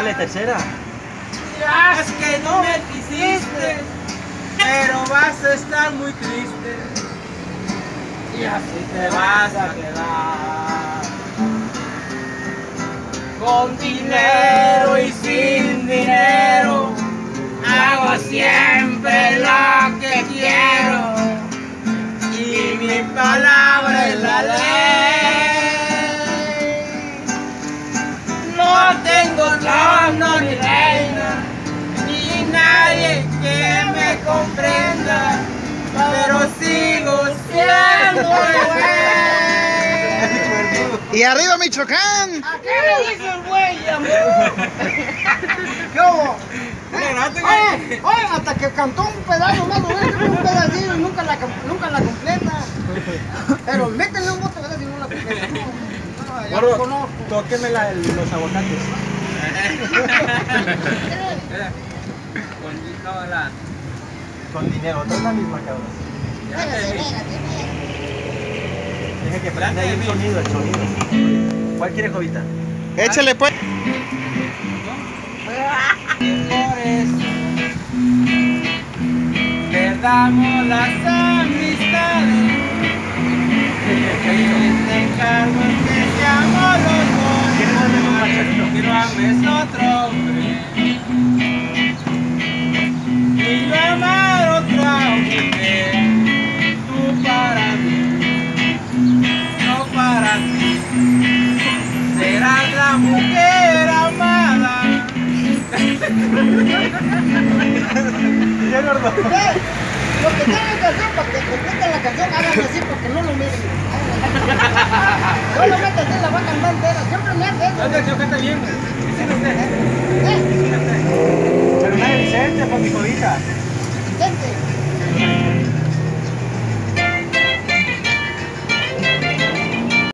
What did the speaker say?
Échale tercera. Dirás que no me quisiste, pero vas a estar muy triste. Y así te vas a quedar. Con dinero y sin dinero, hago siempre lo que quiero. Y mi palabra es la ley. No tengo trono ni reina, ni nadie que me comprenda, pero sigo siendo el güey. ¡Y arriba Michoacán! ¿A qué le dice el güey, amor? ¿Qué hubo? Oye, hasta que cantó un pedazo más, un pedacito y nunca la completa. Pero métele un voto, ¿verdad? Si no la completa. No, ya lo conozco. Tóqueme los aguacates. Con dinero, todas las mismas cabras. Deja que prenda ahí el sonido, ¿Cuál quiere, Jovita? Échale pues. Por eso perdamos las amistades. Te encargo que seamos los dos, que no ames otro hombre, y yo amar otra mujer. Tú para mí, no para ti, serás la mujer amada. Ya, gordo. Lo que tiene que hacer para que completen la canción, háganlo así porque no lo miren. Solamente así la va a cantar entera. Siempre me hace eso. La canción canta bien, güey.